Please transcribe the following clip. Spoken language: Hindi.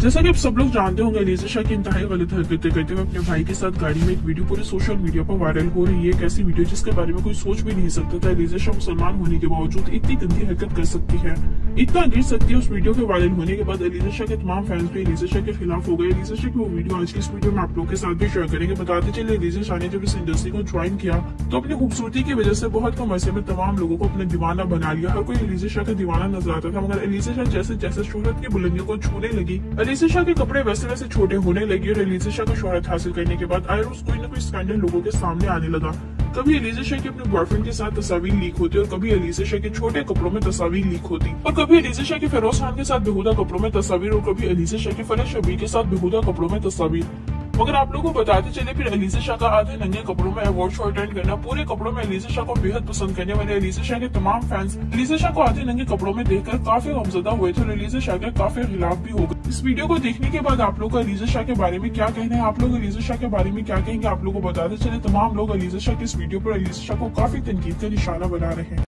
जैसा कि आप सब लोग जानते होंगे, अलीज़ह शाह की इंतहाई गलत हरकतें करते हुए अपने भाई के साथ गाड़ी में एक वीडियो पूरे सोशल मीडिया पर वायरल हो रही है। एक ऐसी वीडियो जिसके बारे में कोई सोच भी नहीं सकता था अलीज़ह शाह मुसलमान होने के बावजूद इतनी गंदी हरकत कर सकती है, इतना गिर सकती है। उस वीडियो के वायरल होने के बाद अलीज़ह शाह के तमाम फैंस भी अलीज़ह शाह के खिलाफ हो गए। अलीज़ह शाह की वो वीडियो आज की इस वीडियो में आप लोग के साथ भी शेयर करेंगे। बताते चले, अलीज़ह शाह ने जब इस इंडस्ट्री को ज्वाइन किया तो अपनी खूबसूरती की वजह से बहुत कम अरसे में तमाम लोगों को अपने दीवाना बना लिया। हर कोई अलीज़ह शाह का दीवाना नजर आता था, मगर अलीज़ह शाह जैसे जैसे शोहरत की बुलंदियों को छूने लगी, अलीज़ह शाह के कपड़े वैसे वैसे छोटे होने लगे और अलीज़ह शाह को शोहरत हासिल करने के बाद आए रोज कोई न कोई स्कैंडल लोगों के सामने आने लगा। कभी अलीज़ह शाह की अपने बॉयफ्रेंड के साथ तस्वीर लीक होती और कभी अलीज़ह शाह के छोटे कपड़ों में तस्वीर लीक होती और कभी अलीज़ह शाह के फेरोज खान के साथ बेहुदा कपड़ों में तस्वीर और कभी अलीज़ह शाह के फलक शबीर के साथ बेहुदा कपड़ों में तस्वीर। मगर आप लोगों को बताते चले, फिर अलीज़ह शाह का आधे नंगे कपड़ों में अवार्ड शो अटेंड करना, पूरे कपड़ों में अलीज़ह शाह को बेहद पसंद करने वाले अलीज़ह शाह के तमाम फैंस अलीज़ह शाह को आधे नंगे कपड़ों में देखकर काफी गमज़दा हुए थे और अलीज़ह शाह के काफी खिलाफ भी हो गए। इस वीडियो को देखने के बाद आप लोग को अलीज़ह शाह के बारे में क्या कहना है, आप लोग अलीज़ह शाह के बारे में क्या कहेंगे, आप लोग को बताते चले तमाम लोग अलीज़ह शाह की इस वीडियो पर अलीज़ह शाह को काफी तनकीद का निशाना बना रहे हैं।